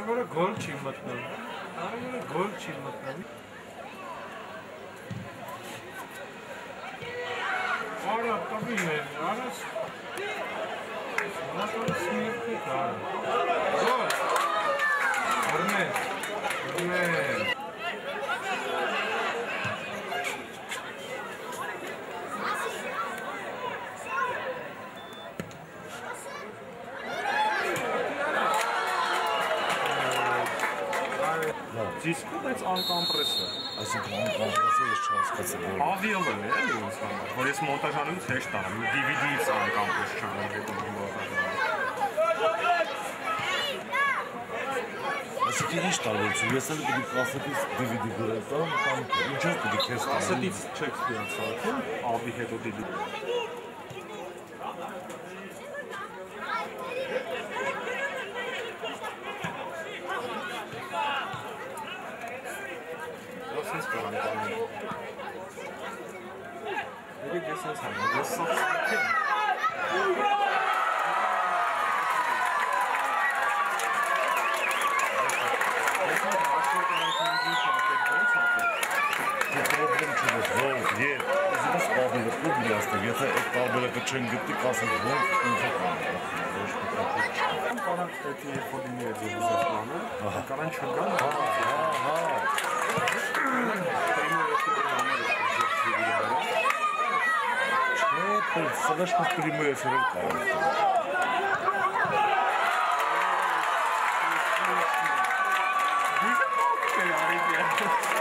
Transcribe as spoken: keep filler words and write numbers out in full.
Agora gol չի մտնում։ Agora gol չի մտնում։ Արա տվին է, արաս։ Մատորը սմիրտի կար։ Գոլ։ Հրմեն, հրմեն։ Դիսկը բայց անկամպրեսը։ Այսինքն անկամպրեսը ես չհասկացա։ Ավիալն է, էլի ոնց համար։ Որ ես մոնտաժանումից հեշտ տարամ, դի վի դի-ից անկամպրես չանեմ հետո մոնտաժանում։ Այսինքն ինչ տարբերություն, ես էլ պիտի կասետից դի վի դի գրել տամ, կամ ինչով պիտի քեզ տամ։ Կասետից չեք ստիան ցանկում, ավի հետո դի վի դի։ Sense for I'm going. Maybe this is how this is. Եթե այդ տարբերակը չեն գտնի, կասեն ոնց ինքը կան։ Կարան պետք է ֆոդինի է ձևավորանը, կարան չգան։ Հա, հա, հա։ Սրաշք պրիմը ես հրել կարան։ Դիզը մոք է արիդիա։